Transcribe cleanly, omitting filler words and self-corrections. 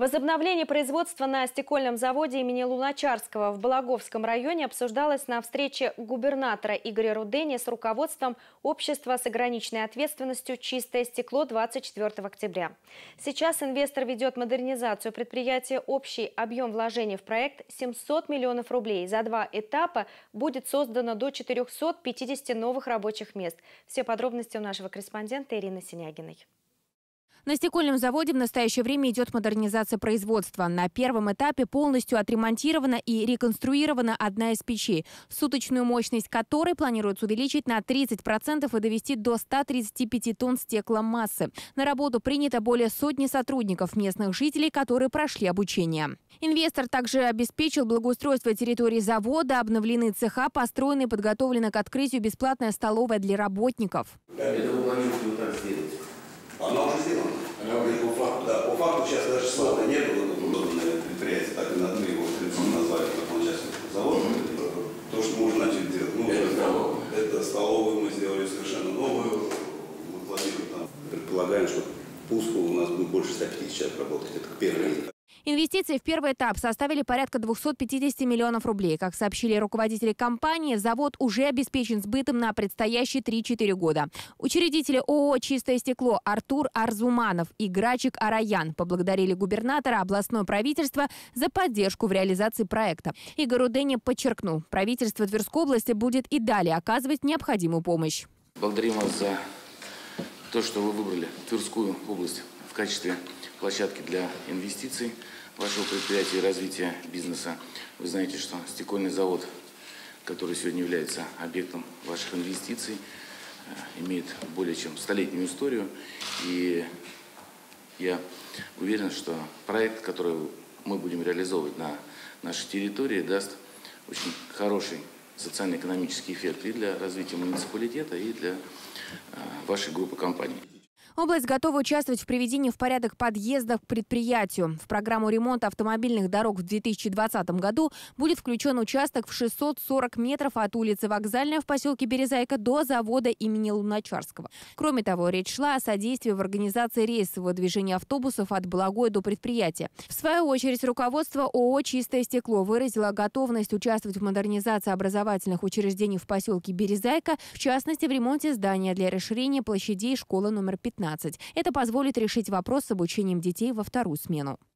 Возобновление производства на стекольном заводе имени Луначарского в Балаговском районе обсуждалось на встрече губернатора Игоря Рудени с руководством общества с ограниченной ответственностью «Чистое стекло» 24 октября. Сейчас инвестор ведет модернизацию предприятия. Общий объем вложений в проект – 700 миллионов рублей. За 2 этапа будет создано до 450 новых рабочих мест. Все подробности у нашего корреспондента Ирины Синягиной. На стекольном заводе в настоящее время идет модернизация производства. На первом этапе полностью отремонтирована и реконструирована одна из печей, суточную мощность которой планируется увеличить на 30% и довести до 135 тонн стекломассы. На работу принято более сотни сотрудников, местных жителей, которые прошли обучение. Инвестор также обеспечил благоустройство территории завода, обновлены цеха, построены и подготовлена к открытию бесплатная столовая для работников. Это вы планируете вот так сделать? Она уже сделана. По факту, да. По факту сейчас даже слова нет, наверное, предприятие, так и мы его назвали, как он сейчас завод. То, что мы уже начали делать. Это столовую мы сделали совершенно новую. Мы планируем там. Предполагаем, что пуску у нас будет больше 150 человек работать. Это первый. Инвестиции в первый этап составили порядка 250 миллионов рублей. Как сообщили руководители компании, завод уже обеспечен сбытом на предстоящие 3-4 года. Учредители ООО «Чистое стекло» Артур Арзуманов и Грачик Араян поблагодарили губернатора, областное правительство за поддержку в реализации проекта. Игорь Рудени подчеркнул, правительство Тверской области будет и далее оказывать необходимую помощь. Благодарим вас за то, что вы выбрали Тверскую область в качестве площадки для инвестиций вашего предприятия и развития бизнеса. Вы знаете, что стекольный завод, который сегодня является объектом ваших инвестиций, имеет более чем столетнюю историю. И я уверен, что проект, который мы будем реализовывать на нашей территории, даст очень хороший социально-экономический эффект и для развития муниципалитета, и для вашей группы компаний. Область готова участвовать в приведении в порядок подъездов к предприятию. В программу ремонта автомобильных дорог в 2020 году будет включен участок в 640 метров от улицы Вокзальная в поселке Березайка до завода имени Луначарского. Кроме того, речь шла о содействии в организации рейсового движения автобусов от Балагой до предприятия. В свою очередь, руководство ООО «Чистое стекло» выразило готовность участвовать в модернизации образовательных учреждений в поселке Березайка, в частности, в ремонте здания для расширения площадей школы номер 15. Это позволит решить вопрос с обучением детей во вторую смену.